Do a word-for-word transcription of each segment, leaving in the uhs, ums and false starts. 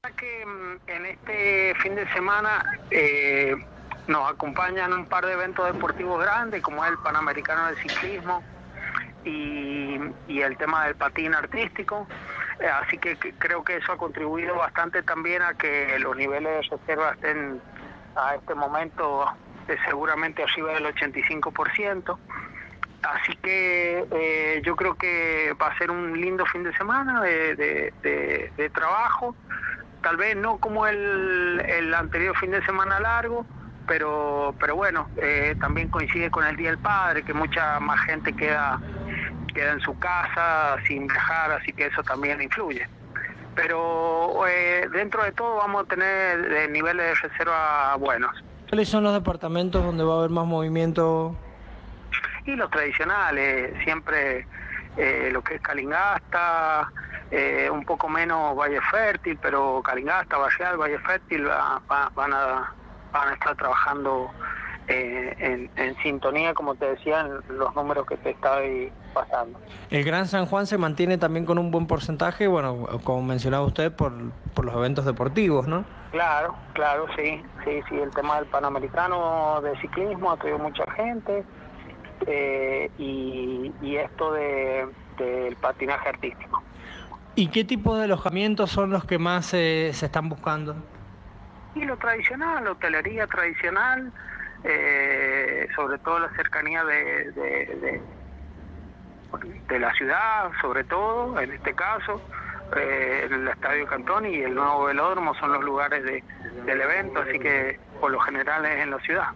Que mm, en este fin de semana eh, nos acompañan un par de eventos deportivos grandes, como es el Panamericano de Ciclismo y, y el tema del patín artístico. Eh, así que, que creo que eso ha contribuido bastante también a que los niveles de reserva estén a este momento eh, seguramente arriba del ochenta y cinco por ciento. Así que eh, yo creo que va a ser un lindo fin de semana de, de, de, de trabajo. Tal vez no como el, el anterior fin de semana largo, pero pero bueno, eh, también coincide con el Día del Padre, que mucha más gente queda queda en su casa sin viajar, así que eso también influye. Pero eh, dentro de todo vamos a tener eh, niveles de reserva buenos. ¿Cuáles son los departamentos donde va a haber más movimiento? Y los tradicionales, siempre eh, lo que es Calingasta, eh, un poco menos Valle Fértil, pero Calingasta, Barrial, Valle Fértil va, va, van, a, van a estar trabajando eh, en, en sintonía, como te decía, en los números que te estoy pasando. El Gran San Juan se mantiene también con un buen porcentaje, bueno, como mencionaba usted, por, por los eventos deportivos, ¿no? Claro, claro, sí, sí, sí, el tema del Panamericano de ciclismo ha traído mucha gente. Eh, y, y esto de del patinaje artístico. ¿Y qué tipo de alojamientos son los que más eh, se están buscando? Y lo tradicional, la hotelería tradicional, eh, sobre todo la cercanía de, de, de, de la ciudad, sobre todo, en este caso, eh, el Estadio Cantón y el nuevo velódromo son los lugares de, del evento, así que por lo general es en la ciudad.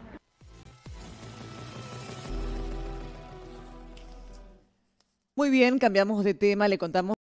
Muy bien, cambiamos de tema, le contamos